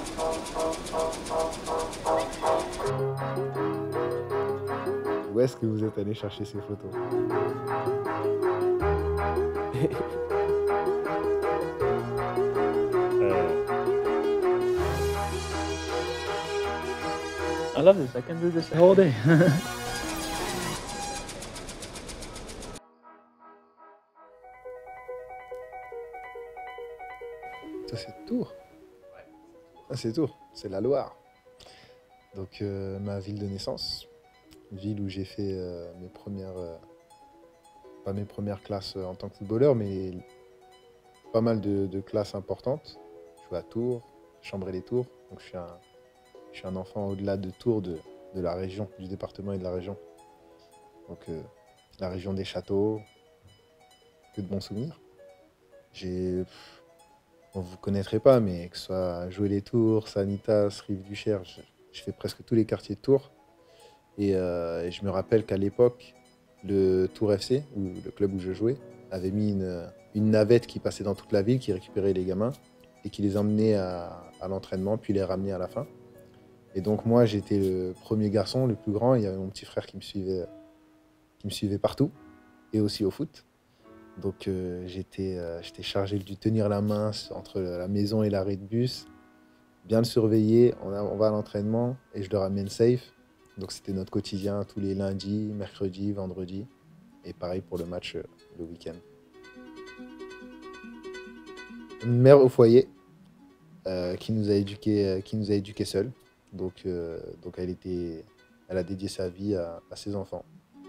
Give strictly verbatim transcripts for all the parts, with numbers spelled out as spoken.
Où est-ce que vous êtes allé chercher ces photos? Uh, I love this. I can do this the whole day. Ça, c'est Tours. Ah, c'est Tours, c'est la Loire. Donc, euh, ma ville de naissance, ville où j'ai fait euh, mes premières, euh, pas mes premières classes euh, en tant que footballeur, mais pas mal de, de classes importantes. Je suis à Tours, Chambray-les-Tours. Donc, je suis un, je suis un enfant au-delà de Tours, de, de la région, du département et de la région. Donc, euh, la région des châteaux, que de bons souvenirs. J'ai. Bon, vous ne connaîtrez pas, mais que ce soit Joué-les-Tours, Sanitas, Rive-du-Cher, je, je fais presque tous les quartiers de Tours. Et, euh, et je me rappelle qu'à l'époque, le Tours F C, ou le club où je jouais, avait mis une, une navette qui passait dans toute la ville, qui récupérait les gamins et qui les emmenait à, à l'entraînement, puis les ramenait à la fin. Et donc moi, j'étais le premier garçon, le plus grand. Il y avait mon petit frère qui me suivait, qui me suivait partout, et aussi au foot. Donc euh, j'étais euh, j'étais chargé de lui tenir la main entre la maison et l'arrêt de bus, bien le surveiller, on, a- on va à l'entraînement et je le ramène safe. Donc c'était notre quotidien tous les lundis, mercredis, vendredis. Et pareil pour le match euh, le week-end. Une mère au foyer euh, qui nous a éduqués, euh, qui nous a éduqués seuls. Donc, euh, donc elle était, elle a dédié sa vie à, à ses enfants.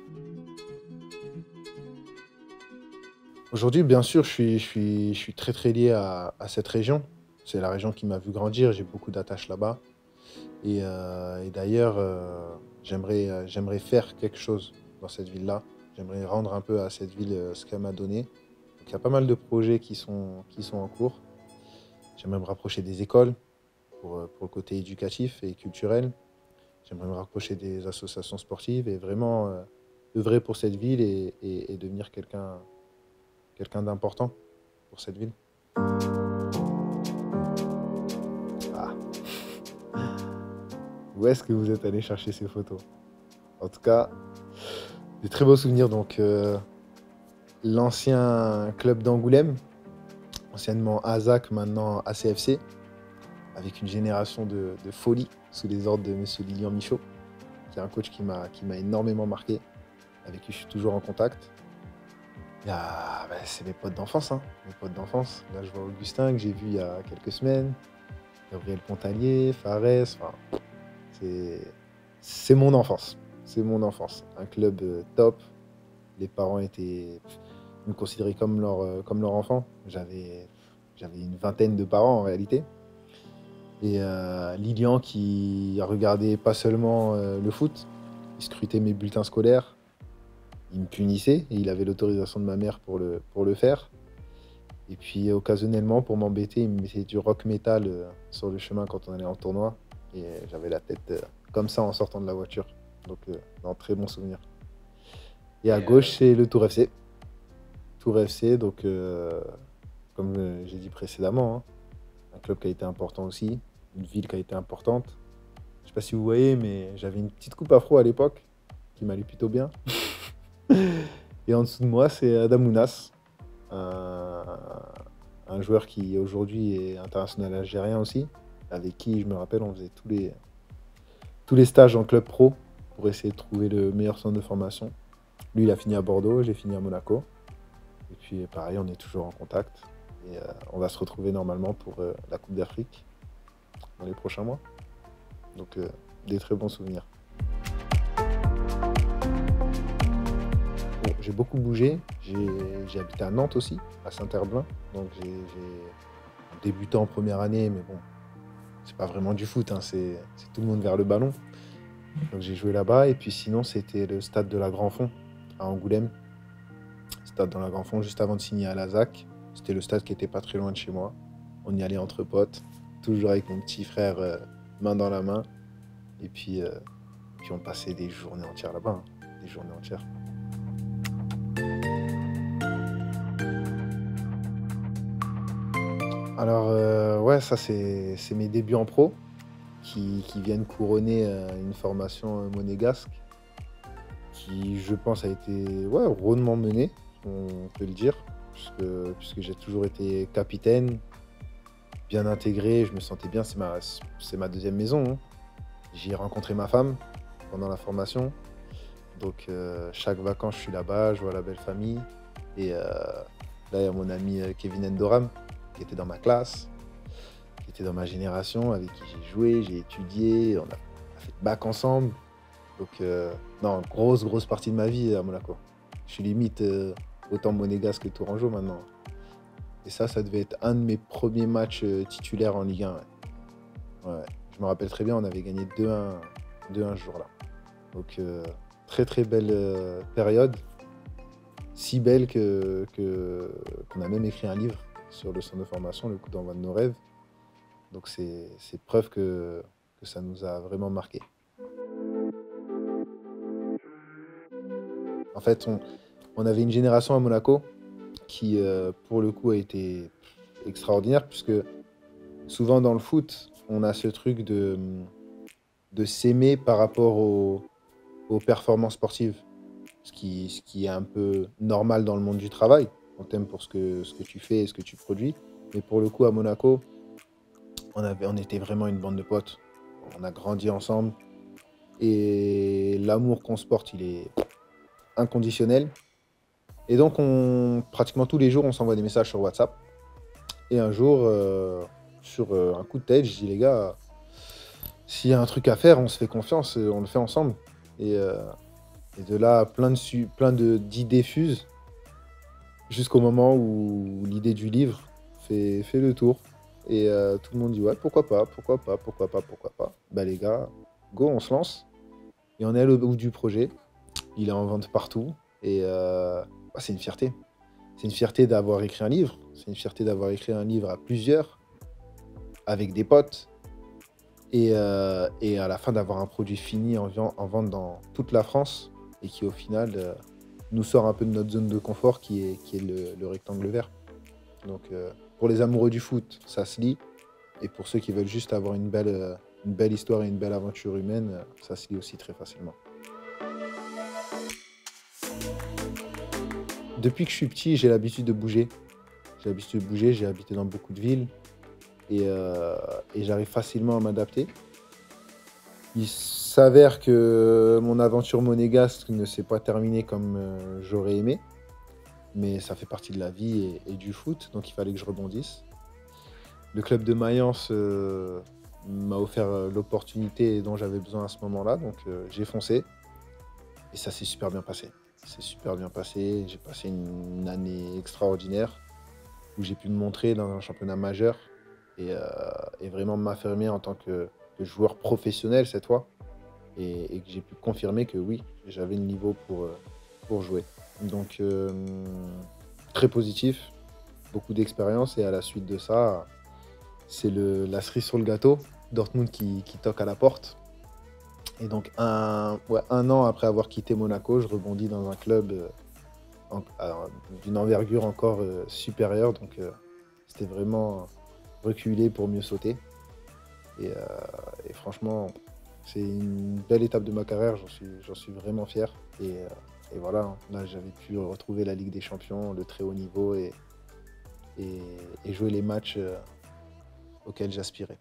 Aujourd'hui, bien sûr, je suis, je suis, je suis très très lié à, à cette région. C'est la région qui m'a vu grandir, j'ai beaucoup d'attaches là-bas. Et, euh, et d'ailleurs, euh, j'aimerais, euh, j'aimerais faire quelque chose dans cette ville-là. J'aimerais rendre un peu à cette ville euh, ce qu'elle m'a donné. Donc, il y a pas mal de projets qui sont, qui sont en cours. J'aimerais me rapprocher des écoles pour, euh, pour le côté éducatif et culturel. J'aimerais me rapprocher des associations sportives et vraiment euh, œuvrer pour cette ville et, et- et devenir quelqu'un quelqu'un d'important pour cette ville. Ah, où est-ce que vous êtes allé chercher ces photos? En tout cas, des très beaux souvenirs. Donc, euh, l'ancien club d'Angoulême, anciennement A S A C, maintenant A C F C, avec une génération de, de folie sous les ordres de monsieur Lilian Michaud, qui est un coach qui m'a qui m'a énormément marqué, avec qui je suis toujours en contact. Il y a- bah, c'est mes potes d'enfance, hein, mes potes d'enfance. Là, je vois Augustin, que j'ai vu il y a quelques semaines, Gabriel Pontalier, Fares, enfin, c'est c'est mon enfance. C'est mon enfance. Un club euh, top. Les parents étaient, ils me considéraient comme leur, euh, comme leur enfant. J'avais, j'avais une vingtaine de parents en réalité. Et euh, Lilian qui regardait pas seulement euh, le foot, il scrutait mes bulletins scolaires, il me punissait et il avait l'autorisation de ma mère pour le, pour le faire. Et puis occasionnellement, pour m'embêter, il me mettait du rock metal euh, sur le chemin quand on allait en tournoi. Et euh, j'avais la tête euh, comme ça en sortant de la voiture. Donc, euh, non, très bon souvenir. Et à gauche, c'est le Tour F C. Tour F C, donc, euh, comme euh, j'ai dit précédemment, hein, un club qui a été important aussi, une ville qui a été importante. Je sais pas si vous voyez, mais j'avais une petite coupe afro à l'époque qui m'allait plutôt bien. Et en dessous de moi, c'est Adamounas, un, un joueur qui aujourd'hui est international algérien aussi, avec qui, je me rappelle, on faisait tous les, tous les stages en club pro pour essayer de trouver le meilleur centre de formation. Lui, il a fini à Bordeaux, j'ai fini à Monaco. Et puis, pareil, on est toujours en contact. Et euh, on va se retrouver normalement pour euh, la Coupe d'Afrique dans les prochains mois. Donc, euh, des très bons souvenirs. Bon, j'ai beaucoup bougé. J'ai j'ai habité à Nantes aussi, à Saint-Herblain. Donc, j'ai j'ai débuté en première année, mais bon, c'est pas vraiment du foot, hein, c'est c'est tout le monde vers le ballon. Donc, j'ai joué là-bas. Et puis, sinon, c'était le stade de la Grand Fond à Angoulême. Stade dans la Grand Fond, juste avant de signer à la S A C. C'était le stade qui était pas très loin de chez moi. On y allait entre potes, toujours avec mon petit frère, euh, main dans la main. Et puis, euh, puis on passait des journées entières là-bas, hein, des journées entières. Alors, euh, ouais. ouais, ça, c'est c'est mes débuts en pro qui, qui viennent couronner euh, une formation euh, monégasque qui, je pense, a été ouais, rondement menée, on peut le dire, puisque, puisque j'ai toujours été capitaine, bien intégré, je me sentais bien, c'est ma, c'est ma deuxième maison, hein. J'y ai rencontré ma femme pendant la formation. Donc, euh, chaque vacances, je suis là-bas, je vois la belle famille. Et euh, là, il y a mon ami euh, Kevin Endoram, qui était dans ma classe, qui était dans ma génération, avec qui j'ai joué, j'ai étudié, on a, on a fait le bac ensemble. Donc, euh, non, grosse, grosse partie de ma vie à Monaco. Je suis limite euh, autant monégasque que tourangeau maintenant. Et ça, ça devait être un de mes premiers matchs euh, titulaires en Ligue un. Ouais. Ouais. Je me rappelle très bien, on avait gagné deux un, deux un ce jour-là. Donc, euh, très, très belle euh, période. Si belle que, que, qu'on a même écrit un livre sur le centre de formation, le coup d'envoi de nos rêves. Donc, c'est, c'est preuve que, que ça nous a vraiment marqué. En fait, on, on avait une génération à Monaco qui, euh, pour le coup, a été extraordinaire, puisque souvent dans le foot, on a ce truc de, de s'aimer par rapport aux, aux performances sportives, ce qui, ce qui est un peu normal dans le monde du travail. On t'aime pour ce que, ce que tu fais et ce que tu produis. Mais pour le coup, à Monaco, on, avait, on était vraiment une bande de potes. On a grandi ensemble. Et l'amour qu'on se porte, il est inconditionnel. Et donc, on, pratiquement tous les jours, on s'envoie des messages sur WhatsApp. Et un jour, euh, sur euh, un coup de tête, je dis, les gars, s'il y a un truc à faire, on se fait confiance, euh, on le fait ensemble. Et, euh, et de là, plein de su- plein de- d'idées fusent, jusqu'au moment où l'idée du livre fait, fait le tour. Et euh, tout le monde dit, ouais, pourquoi pas, pourquoi pas, pourquoi pas, pourquoi pas. Bah les gars, go, on se lance. Et on est allé au bout du projet. Il est en vente partout. Et euh, bah, c'est une fierté. C'est une fierté d'avoir écrit un livre. C'est une fierté d'avoir écrit un livre à plusieurs, avec des potes. Et, euh, et à la fin d'avoir un produit fini en, vian- en vente dans toute la France. Et qui au final euh, nous sort un peu de notre zone de confort qui est, qui est le, le rectangle vert. Donc euh, pour les amoureux du foot, ça se lit. Et pour ceux qui veulent juste avoir une belle, euh, une belle histoire et une belle aventure humaine, euh, ça se lit aussi très facilement. Depuis que je suis petit, j'ai l'habitude de bouger. J'ai l'habitude de bouger, j'ai habité dans beaucoup de villes et, euh, et j'arrive facilement à m'adapter. Il s'avère que mon aventure monégasque ne s'est pas terminée comme euh, j'aurais aimé, mais ça fait partie de la vie et, et du foot, donc il fallait que je rebondisse. Le club de Mayence euh, m'a offert euh, l'opportunité dont j'avais besoin à ce moment-là, donc euh, j'ai foncé et ça s'est super bien passé. C'est super bien passé, j'ai passé une, une année extraordinaire où j'ai pu me montrer dans un championnat majeur et, euh, et vraiment m'affirmer en tant que, que joueur professionnel cette fois et, et que j'ai pu confirmer que oui, j'avais le niveau pour, euh, pour jouer. Donc euh, très positif, beaucoup d'expérience et à la suite de ça, c'est le- la cerise sur le gâteau, Dortmund qui, qui toque à la porte. Et donc un, ouais, un an après avoir quitté Monaco, je rebondis dans un club euh, en- alors, d'une envergure encore euh, supérieure. Donc euh, c'était vraiment reculer pour mieux sauter. Et, euh, et franchement, c'est une belle étape de ma carrière, j'en suis, j'en suis vraiment fier. Et, euh, et voilà, hein, là j'avais pu retrouver la Ligue des Champions, le très haut niveau et, et, et jouer les matchs euh, auxquels j'aspirais.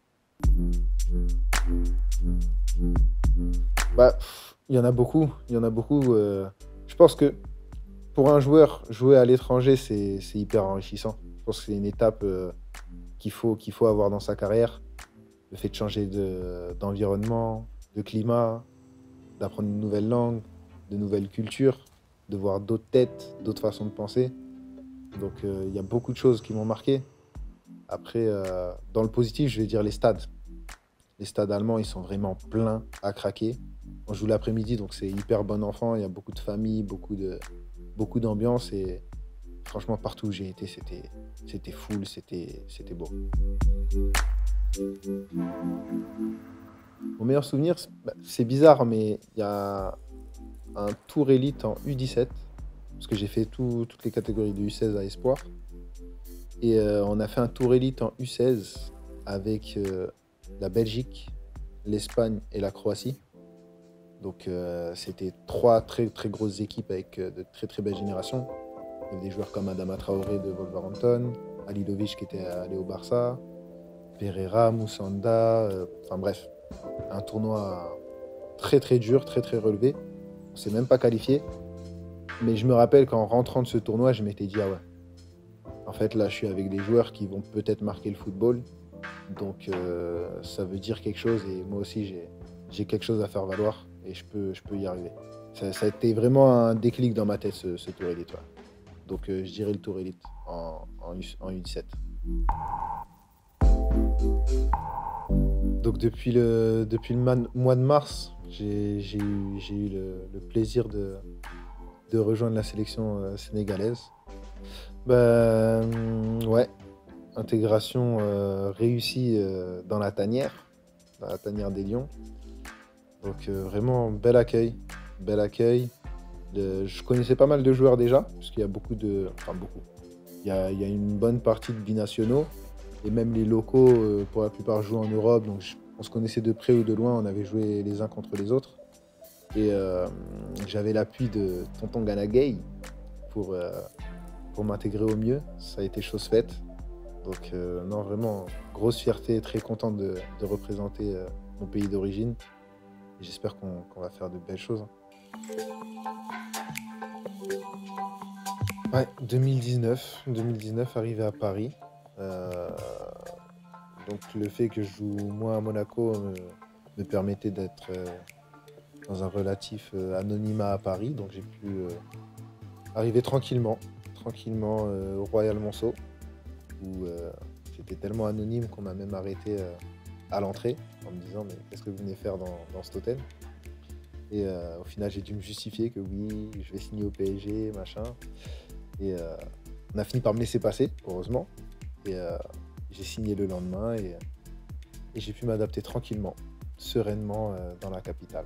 Bah, pff, il y en a beaucoup, il y en a beaucoup. euh, je pense que pour un joueur, jouer à l'étranger, c'est c'est hyper enrichissant. Je pense que c'est une étape euh, qu'il faut, qu'il faut avoir dans sa carrière. Le fait de changer de- d'environnement, de climat, d'apprendre une nouvelle langue, de nouvelles cultures, de voir d'autres têtes, d'autres façons de penser. Donc euh, il y a beaucoup de choses qui m'ont marqué. Après, euh, dans le positif, je vais dire les stades. Les stades allemands, ils sont vraiment pleins à craquer. On joue l'après-midi, donc c'est hyper bon enfant. Il y a beaucoup de familles, beaucoup de, beaucoup d'ambiance. Et franchement, partout où j'ai été, c'était, c'était full, c'était, c'était beau. Mon meilleur souvenir, c'est bah, c'est bizarre, mais il y a un tour élite en U dix-sept, parce que j'ai fait tout- toutes les catégories de U seize à Espoir. Et euh, on a fait un tour élite en U seize avec euh, la Belgique, l'Espagne et la Croatie. Donc euh, c'était trois très très grosses équipes avec euh, de très très belles générations. Il y avait des joueurs comme Adama Traoré de Wolverhampton, Halilovic qui était allé au Barça, Pereira, Moussanda, euh, enfin bref, un tournoi très très dur, très très relevé. On s'est même pas qualifié. Mais je me rappelle qu'en rentrant de ce tournoi, je m'étais dit, ah ouais, en fait là je suis avec des joueurs qui vont peut-être marquer le football. Donc euh, ça veut dire quelque chose et moi aussi j'ai, j'ai quelque chose à faire valoir et je peux, je peux y arriver. Ça, ça a été vraiment un déclic dans ma tête ce, ce Tour Élite. Ouais. Donc euh, je dirais le Tour Élite en, en, U, en U dix-sept. Donc depuis le, depuis le man, mois de mars, j'ai, j'ai eu, j'ai eu le, le plaisir de, de rejoindre la sélection euh, sénégalaise. Ben ouais, intégration euh, réussie euh, dans la tanière, dans la tanière des Lions. Donc euh, vraiment bel accueil, bel accueil. Le, je connaissais pas mal de joueurs déjà, parce qu'il y a beaucoup de, enfin beaucoup. Il y a, il y a une bonne partie de binationaux et même les locaux euh, pour la plupart jouent en Europe, donc je, on se connaissait de près ou de loin, on avait joué les uns contre les autres. Et euh, j'avais l'appui de Tonton Gana Gueye pour, euh, pour m'intégrer au mieux. Ça a été chose faite. Donc euh, non, vraiment, grosse fierté, très content de, de représenter euh, mon pays d'origine. Et j'espère qu'on qu'on va faire de belles choses. Ouais, deux mille dix-neuf, deux mille dix-neuf, arrivé à Paris. Euh, donc le fait que je joue moi à Monaco me, me permettait d'être euh, dans un relatif euh, anonymat à Paris. Donc j'ai pu euh, arriver tranquillement, tranquillement euh, au Royal Monceau, où euh, j'étais tellement anonyme qu'on m'a même arrêté euh, à l'entrée en me disant mais qu'est-ce que vous venez faire dans, dans cet hôtel? Et euh, au final j'ai dû me justifier que oui, je vais signer au P S G, machin. Et euh, on a fini par me laisser passer, heureusement. Et euh, j'ai signé le lendemain et, et j'ai pu m'adapter tranquillement, sereinement euh, dans la capitale.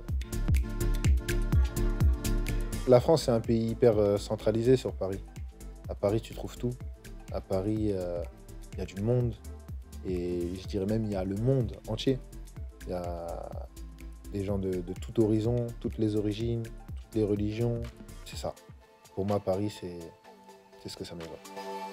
La France, c'est un pays hyper euh, centralisé sur Paris. À Paris, tu trouves tout. À Paris, il euh, y a du monde. Et je dirais même, il y a le monde entier. Il y a des gens de, de tout horizon, toutes les origines, toutes les religions. C'est ça. Pour moi, Paris, c'est, c'est ce que ça m'évoque.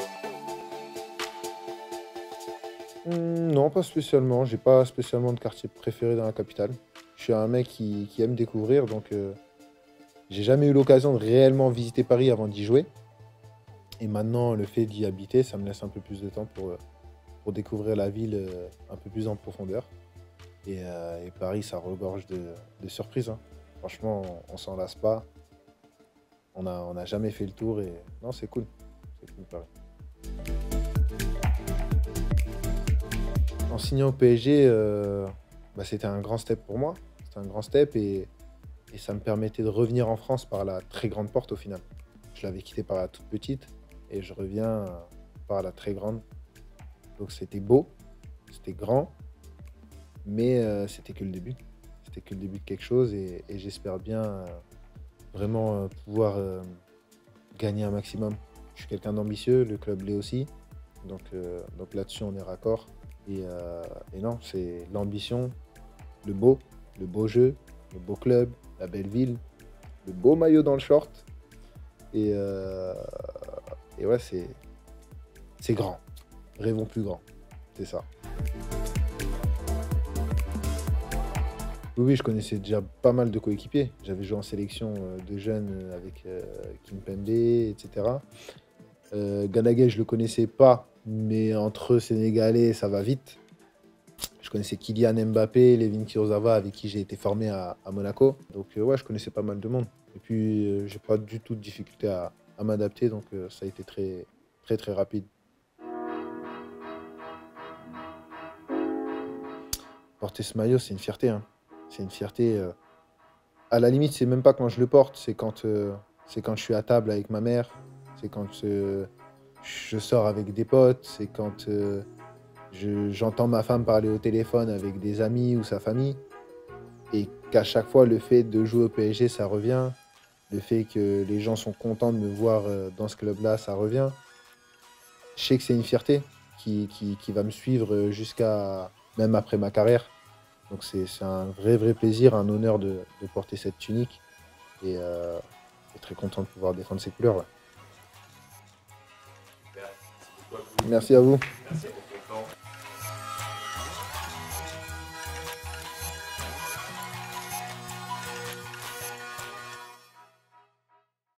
Hum, non, pas spécialement. J'ai pas spécialement de quartier préféré dans la capitale. Je suis un mec qui, qui aime découvrir, donc euh, j'ai jamais eu l'occasion de réellement visiter Paris avant d'y jouer. Et maintenant, le fait d'y habiter, ça me laisse un peu plus de temps pour, pour découvrir la ville euh, un peu plus en profondeur. Et, euh, et Paris, ça regorge de, de surprises. Hein. Franchement, on, on s'en lasse pas. On n'a on a jamais fait le tour et non, c'est cool. C'est cool, Paris. En signant au P S G, euh, bah, c'était un grand step pour moi. C'était un grand step et, et ça me permettait de revenir en France par la très grande porte au final. Je l'avais quitté par la toute petite et je reviens par la très grande. Donc c'était beau, c'était grand, mais euh, c'était que le début. C'était que le début de quelque chose et, et j'espère bien euh, vraiment euh, pouvoir euh, gagner un maximum. Je suis quelqu'un d'ambitieux, le club l'est aussi. Donc, euh, donc là-dessus, on est raccord. Et, euh, et non, c'est l'ambition, le beau, le beau jeu, le beau club, la belle ville, le beau maillot dans le short. Et, euh, et ouais, c'est, c'est grand. Rêvons plus grand. C'est ça. Oui, oui, je connaissais déjà pas mal de coéquipiers. J'avais joué en sélection de jeunes avec euh, Kimpembe, et cetera. Euh, Gana Gueye, je le connaissais pas, mais entre Sénégalais, ça va vite. Je connaissais Kylian Mbappé, Layvin Kurzawa, avec qui j'ai été formé à, à Monaco. Donc euh, ouais, je connaissais pas mal de monde. Et puis, euh, j'ai pas du tout de difficulté à, à m'adapter, donc euh, ça a été très, très, très rapide. Porter ce maillot, c'est une fierté. Hein. C'est une fierté. Euh... À la limite, c'est même pas quand je le porte, c'est quand, euh, c'est quand je suis à table avec ma mère, c'est quand euh, je sors avec des potes, c'est quand euh, je, j'entends ma femme parler au téléphone avec des amis ou sa famille, et qu'à chaque fois, le fait de jouer au P S G, ça revient. Le fait que les gens sont contents de me voir euh, dans ce club-là, ça revient. Je sais que c'est une fierté. qui, qui, qui va me suivre jusqu'à même après ma carrière. Donc c'est un vrai, vrai plaisir, un honneur de, de porter cette tunique. Et euh, je suis très content de pouvoir défendre ces couleurs. Ouais. Super. Merci beaucoup à vous. Merci à vous. Merci pour ton temps.